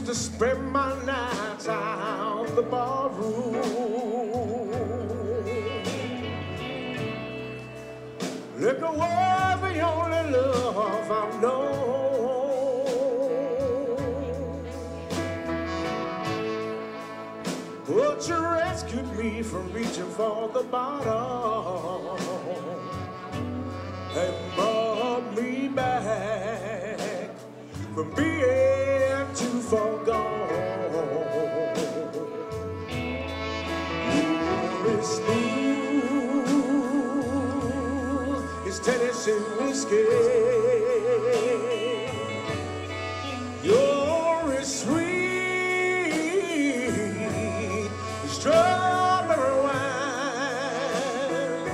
to spend my nights out the barroom. Liquor was the only love I've known, but you rescued me from reaching for the bottom and brought me back from being too far gone. You're as smooth as Tennessee whiskey. You're as sweet as strawberry wine.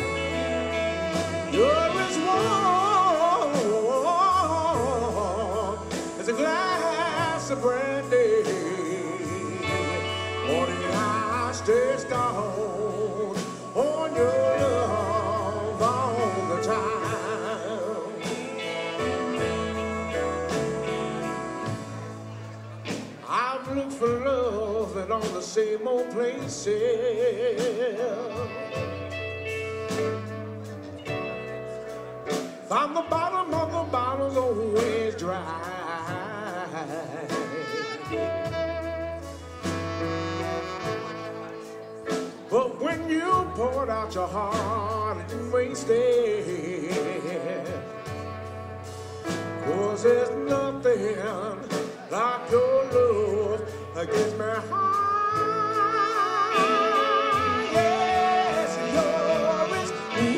You're as warm as a glass of brandy. Morning I stay stoned on your love all the time. I've looked for love in all the same old places. Found the bottom of the bottle's always dry. But when you poured out your heart, it didn't waste it. 'Cause there's nothing like your love that gets me high. Yes, you're as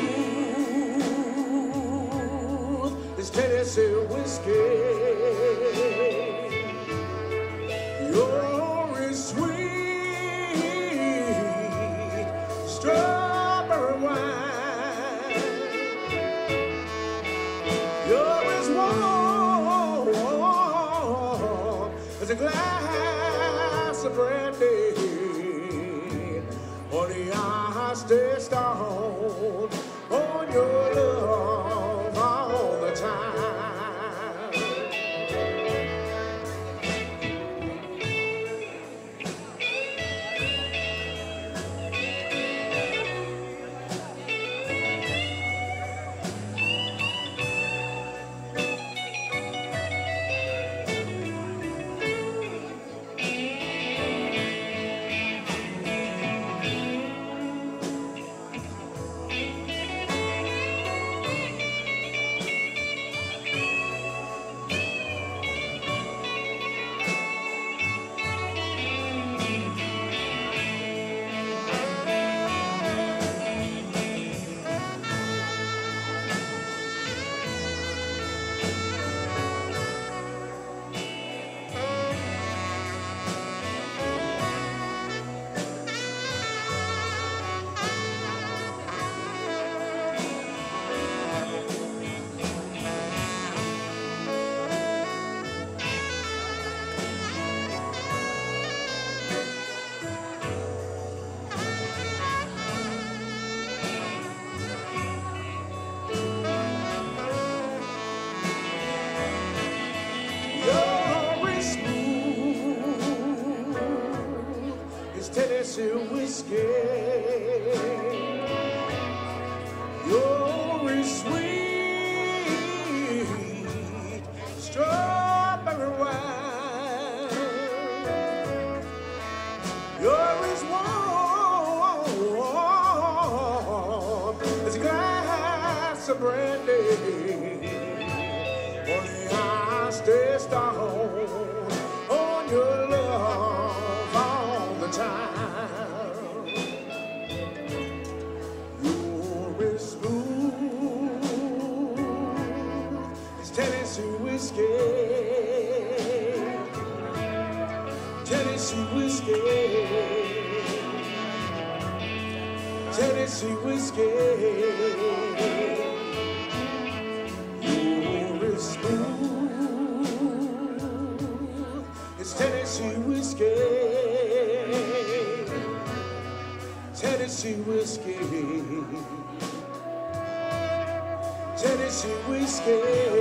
smooth as Tennessee whiskey. You're as sweet strawberry wine. You're as warm as a glass of brandy. Honey, I stay stoned on your love all the time. Tennessee whiskey. You're as sweet strawberry wine. You're as warm as a glass of brandy. Only I stay stoned on your love all the time. You're as smooth as Tennessee whiskey. Tennessee whiskey. Tennessee whiskey. You're as smooth as Tennessee whiskey. Tennessee whiskey. Tennessee whiskey.